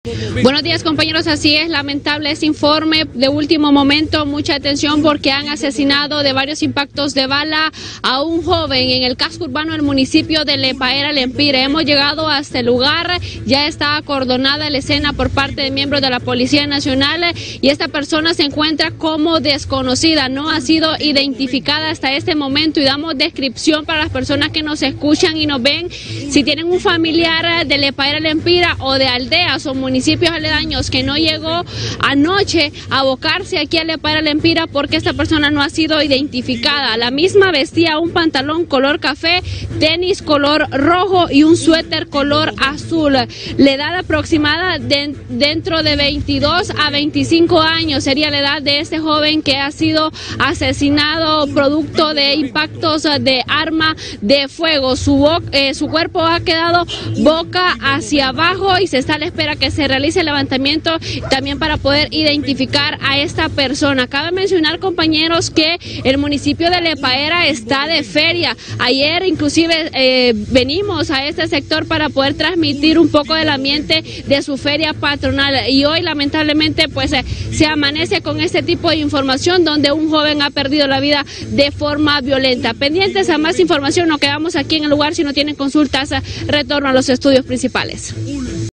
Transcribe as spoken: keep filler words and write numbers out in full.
Buenos días, compañeros, así es, lamentable este informe de último momento, mucha atención porque han asesinado de varios impactos de bala a un joven en el casco urbano del municipio de Lepaera, Lempira. Hemos llegado hasta el lugar, ya está acordonada la escena por parte de miembros de la Policía Nacional y esta persona se encuentra como desconocida, no ha sido identificada hasta este momento y damos descripción para las personas que nos escuchan y nos ven. Si tienen un familiar de Lepaera, Lempira o de aldeas o municipios aledaños que no llegó anoche a abocarse aquí a Lepaera, Lempira porque esta persona no ha sido identificada. La misma vestía un pantalón color café, tenis color rojo y un suéter color azul. La edad aproximada de, dentro de veintidós a veinticinco años sería la edad de este joven que ha sido asesinado producto de impactos de arma de fuego. Su, eh, su cuerpo ha quedado boca hacia abajo y se está a la espera que se realice el levantamiento también para poder identificar a esta persona. Cabe mencionar, compañeros, que el municipio de Lepaera está de feria. Ayer inclusive eh, venimos a este sector para poder transmitir un poco del ambiente de su feria patronal y hoy lamentablemente pues eh, se amanece con este tipo de información donde un joven ha perdido la vida de forma violenta. Pendientes a más información, nos quedamos aquí en el lugar. Si no tienen consultas, retorno a los estudios principales.